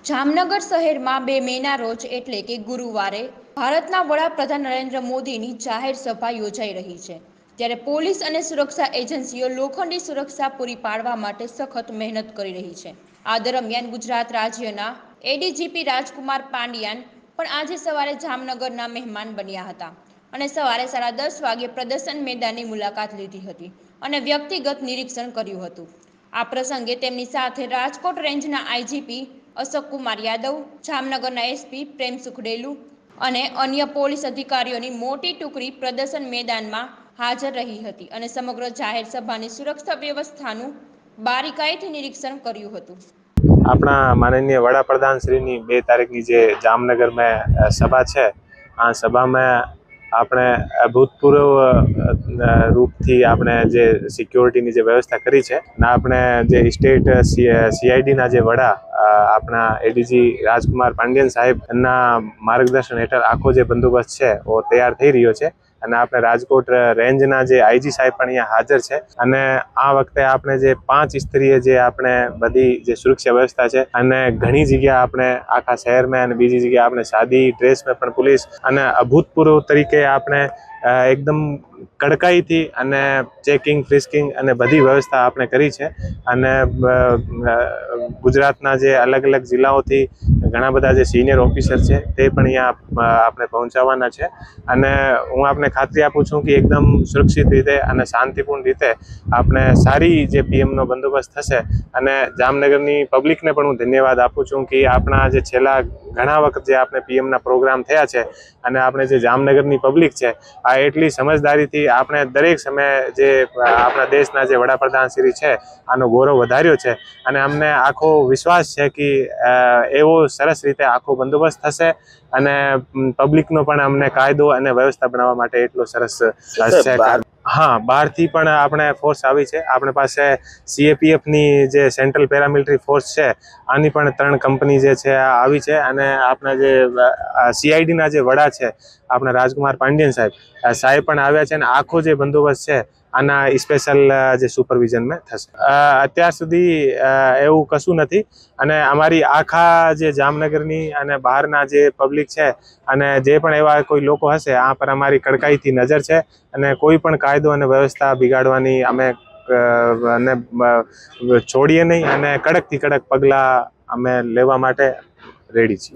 જામનગર શહેરમાં 2 મેના રોજ એટલે કે ગુરુવારે ભારતના વડાપ્રધાન નરેન્દ્ર મોદીની જાહેર સભા યોજાઈ રહી છે। ત્યારે પોલીસ અને સુરક્ષા એજન્સીઓ લોખંડી સુરક્ષા પૂરી પાડવા માટે સખત મહેનત કરી રહી છે। આ દરમિયાન ગુજરાત રાજ્યના એડીજીપી રાજકુમાર પાંડ્યાન પણ આજે સવારે જામનગરના મહેમાન બન્યા હતા અને સવારે 10:30 વાગે પ્રદર્શન મેદાનની મુલાકાત લીધી હતી અને વ્યક્તિગત નિરીક્ષણ કર્યું હતું। આ પ્રસંગે તેમની સાથે રાજકોટ રેન્જના આઈજીપી અશોક કુમાર યાદવ, જામનગરના એસપી પ્રેમ સુખડેલુ અને અન્ય પોલીસ અધિકારીઓની મોટી ટુકડી પ્રદર્શન મેદાનમાં હાજર રહી હતી અને સમગ્ર જાહેર સભાની સુરક્ષા વ્યવસ્થાનું બારીકાઈથી નિરીક્ષણ કર્યું હતું। अपना माननीय वडाप्रधान श्री 2 तारीखनी जे जामनगर में सभा है, आ सभा में आपने अभूतपूर्व रूप थी आपने जे सिक्योरिटी जे व्यवस्था करी है ना आपने जे स्टेट सीआईडी ना जे वड़ा अपना एडीजी राजकुमार पांड्यन साहेब ना मार्गदर्शन हेठळ आखो जे बंदोबस्त है वो तैयार थई रह्यो छे અને આપણે રાજકોટ રેન્જના જે આઈજી સાહેબ પણ અહીંયા હાજર છે અને આ વખતે આપણે જે 5 સ્તરીય જે આપણે બધી જે સુરક્ષા વ્યવસ્થા છે અને ઘણી જગ્યા આપણે આખા શહેરમાં અને બીજી જગ્યા આપણે સાદી ડ્રેસમાં પણ પોલીસ અને અભૂતપૂર્વ તરીકે આપણે એકદમ કડકાઈથી અને ચેકિંગ ફ્રિસ્કિંગ અને બધી વ્યવસ્થા આપણે કરી છે અને ગુજરાતના જે અલગ અલગ જિલ્લાઓથી ઘણા બધા જે સિનિયર ઓફિસર છે તે પણ અહીંયા આપણે પહોંચાડવાના છે અને હું આપને ખાતરી આપું છું કે એકદમ સુરક્ષિત રીતે અને શાંતિપૂર્ણ રીતે આપણે સારી જે પીએમનો બંદોબસ્ત થશે અને જામનગરની પબ્લિકને પણ હું ધન્યવાદ આપું છું કે આપણા જે છેલ્લા ઘણા વખત જે આપણે પીએમના પ્રોગ્રામ થયા છે અને આપણે જે જામનગરની પબ્લિક છે આ એટલી સમજદારીથી આપણે દરેક સમયે જે આપણા દેશના જે વડાપ્રધાન શ્રી છે આનો ગૌરવ વધાર્યો છે અને અમને આખો વિશ્વાસ છે કે એવો સરસ રીતે આખો બંદોબસ્ત થશે અને પબ્લિકનો પણ અમને કાયદો અને વ્યવસ્થા બનાવવા માટે એટલો સરસ છે। हाँ, બહારથી પણ આપણે ફોર્સ આવી છે। આપણે પાસે સીએપીએફની જે સેન્ટ્રલ પેરામિલિટરી ફોર્સ છે આની પણ 3 કંપની જે છે આવી છે અને આપણા જે સીઆઈડીના જે વડા છે આપણા રાજકુમાર પાંડ્યન સાહેબ પણ આવ્યા છે અને આખો જે બંદોબસ્ત છે આના સ્પેશિયલ જે સુપરવિઝનમાં થશે। અત્યાર સુધી એવું કશું નથી અને અમારી આખા જે જામનગરની અને બહારના જે પબ્લિક છે અને જે પણ એવા કોઈ લોકો હશે આ પર અમારી કડકાઈથી નજર છે અને કોઈ પણ કાયદો અને વ્યવસ્થા બિગાડવાની અમે છોડીએ નહીં અને કડકથી કડક પગલાં અમે લેવા માટે રેડી છીએ।